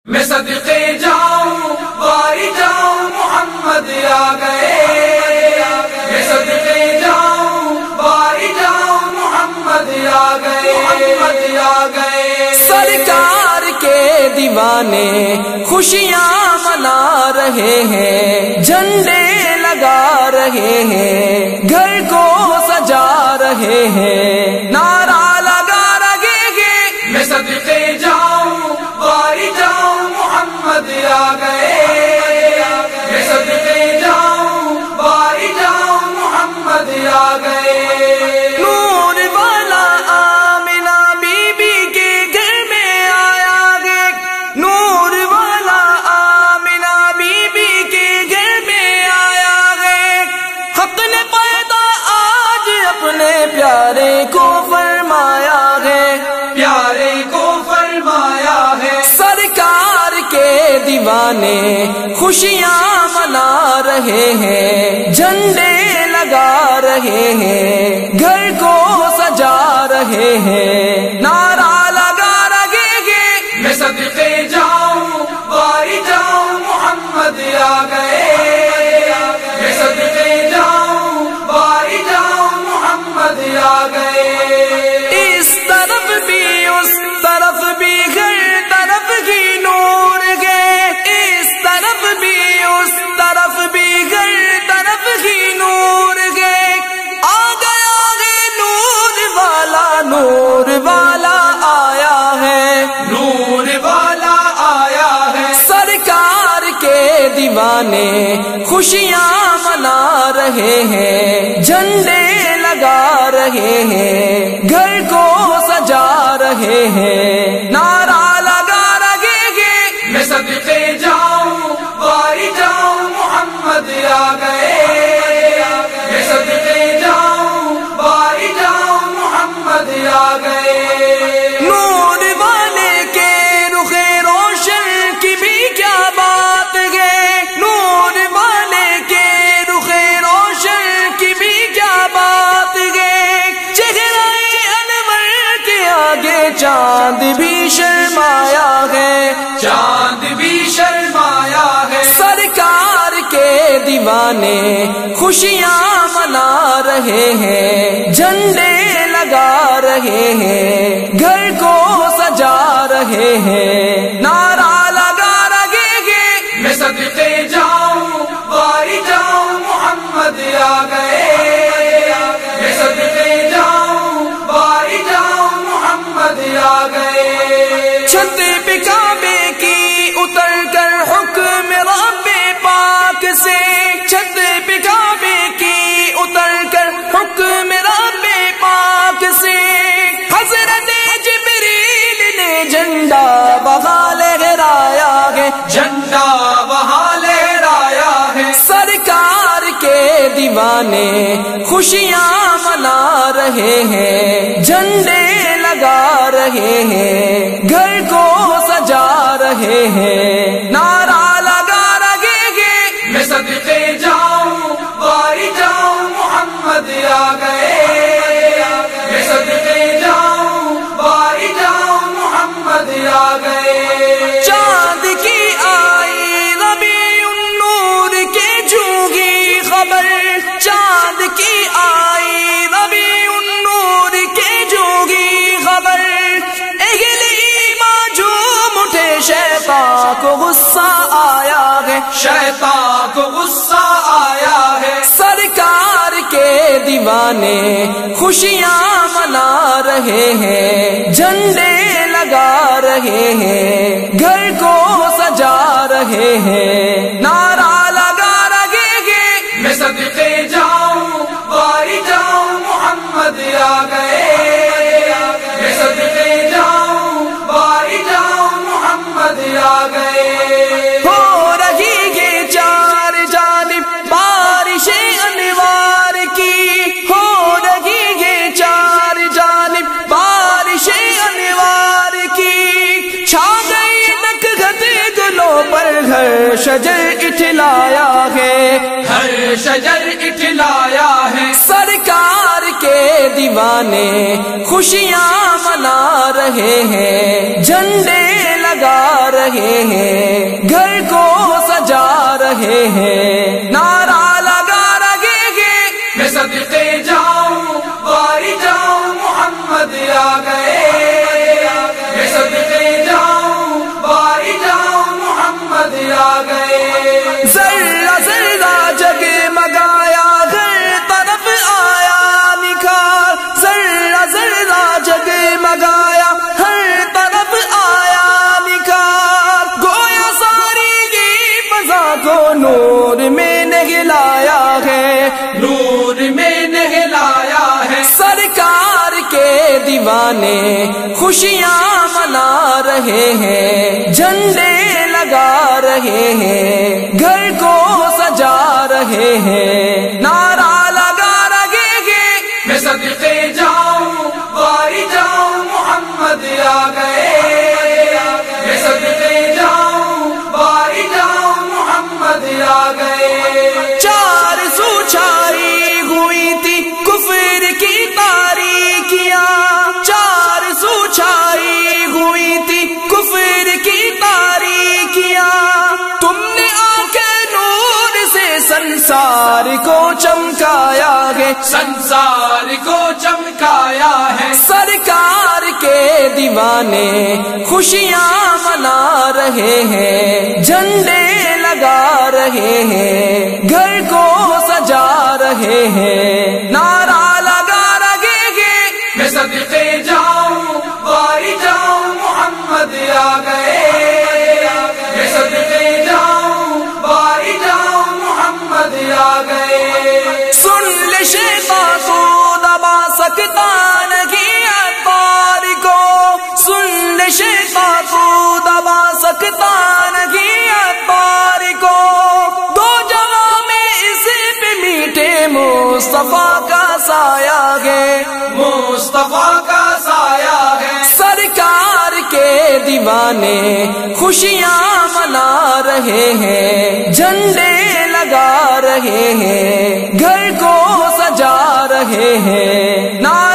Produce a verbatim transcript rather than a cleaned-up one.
میں صدقے جاؤں واری جاؤں محمد آ گئے، میں صدقے جاؤں واری جاؤں محمد آ گئے، محمد آ گئے۔ سرکار کے دیوانے خوشیاں منا رہے ہیں، جھنڈے لگا رہے ہیں، گھر کو سجا رہے ہیں، نعرہ لگا رہے ہیں۔ میں صدقے جاؤں واری جاؤں محمد آ گئے، میں صدقے جاؤں واری جاؤں محمد آ گئے۔ نور والا آمنہ بی بی کے گھر میں آیا ہے، نور والا آمنہ بی بی کے گھر میں آیا ہے، حق نے پیدا آج اپنے پیارے کو فرمایا ہے، پیارے کو فرمایا ہے۔ سرکار کے دیوانے خوشیاں منا رہے ہیں، جھنڈے لگا رہے ہیں، گھر کو سجا رہے ہیں، نعرہ لگا رہے ہیں۔ میں صدقے جاؤں واری جاؤں محمد آ گئے، میں صدقے جاؤں واری جاؤں محمد آ گئے۔ اس طرف بھی اس طرف بھی ہر طرف کی نور گئے، اس طرف بھی اس طرف بھی ہر طرف کی نور گئے، آ گیا ہے نور والا، نور والا آیا ہے، نور والا آیا ہے۔ سرکار کے دیوانے خوشیاں منا رہے ہیں، جھنڈے لگا رہے ہیں، گھر کو سجا رہے ہیں، نعرہ لگا رہے ہیں۔ میں صدقے جاؤں واری جاؤں محمد آ گئے، میں صدقے جاؤں واری جاؤں محمد آ گئے۔ نور والے کے رخ روشن کی بھی کیا بات ہے، نور والے کے رخ روشن کی بھی کیا بات ہے، چہرہ انور کے آگے چاند بھی شرمایا ہے، چاند بھی شرمایا ہے۔ سرکار کے دیوانے خوشیاں منا رہے ہیں، جھنڈے لگا رہے ہیں، گھر کو سجا رہے ہیں، نعرہ لگا رہے ہیں۔ میں صدقے جاؤں واری جاؤں محمد آ گئے، میں صدقے جاؤں واری جاؤں محمد آ گئے۔ چھت پہ کعبے کی اتر کر حکم رب پاک سے، چھت پہ کعبے کی اتر کر حکم رب پاک سے، حضرت جبریل نے جھنڈا وہاں لہرایا ہے، جھنڈا وہاں لہرایا ہے۔ سرکار کے دیوانے خوشیاں منا رہے ہیں، جھنڈے لگا رہے ہیں، گھر کو سجا رہے ہیں، نعرہ لگا رہے ہیں۔ میں صدقے جاؤں واری جاؤں محمد آ گئے، میں صدقے جاؤں واری جاؤں محمد آ گئے۔ چاند کی آئی ربیع النور کے جھوگی خبر، چاند کی آئی ربیع النور کے جھوگی خبر، اہل ایمان جھوم اٹھے، شیطان کو غصہ آیا ہے، شیطان کو غصہ آیا ہے۔ سرکار کے دیوانے خوشیاں منا رہے ہیں، جھنڈے لگا رہے ہیں، گھر کو سجا رہے ہیں، نعرہ لگا رہے ہیں۔ میں صدقے جاؤں واری جاؤں محمد آ گئے، میں صدقے جاؤں واری جاؤں محمد آ گئے۔ ہو رہی ہے چار جانب بارش انوار کی، ہو رہی ہے چار جانب بارش انوار کی، چھا گئی نکہت گلوں پر ہر شجر اٹھلایا ہے، ہر شجر اٹھلایا ہے۔ سرکار کے دیوانے خوشیاں منا رہے ہیں، جھنڈے لگا رہے رہے ہیں، گھر کو سجا رہے ہیں، نعرہ لگا رہے ہیں، میں صدقے جاؤں باری جاؤں محمد آ گئے، میں صدقے جاؤں باری جاؤں محمد آ گئے، ذرہ ذرہ جگمگایا ہر طرف آیا نکھار، ذرہ ذرہ جگمگایا ہر طرف آیا نکھار، گویا ساری یہ فضا کو نور میں نہلایا ہے، نور میں نہلایا ہے، سرکار کے دیوانے خوشیاں منا رہے ہیں، جھنڈے لگا رہے ہیں، گھر کو سجا رہے ہیں، نعرہ لگا رہے ہیں، میں صدقے جاؤں باری جاؤں محمد آ گئے، میں صدقے جاؤں باری جاؤں محمد آ گئے، چار سو چھائی ہوئی تھی کفر کی تاریکیاں، چار سو چھائی ہوئی تھی کفر کی تاریکیاں، تم نے آنکھیں نور سے سنسار کو چمکایا ہے، سنسار کو چمکایا ہے، سرکار کے دیوانے خوشیاں منا رہے ہیں، جھنڈے لگا رہے ہیں، گھر کو سجا رہے ہیں، نعرہ لگا رہے ہیں، میں صدقے جاؤں باری جاؤں محمد آ گئے، میں صدقے جاؤں باری جاؤں محمد آ گئے، سن لے شیطان تو دبا سکتا نہیں اتار کو، سن لے شیطان تو دبا سکتا نہیں اتار کو، دو جہاں میں اس پہ میٹھے مصطفیٰ کا سایہ ہے، مصطفیٰ کا سایہ ہے، سرکار کے دیوانے خوشیاں منا رہے ہیں، جھنڈے لگا رہے ہیں، گھر کو سجا رہے ہیں،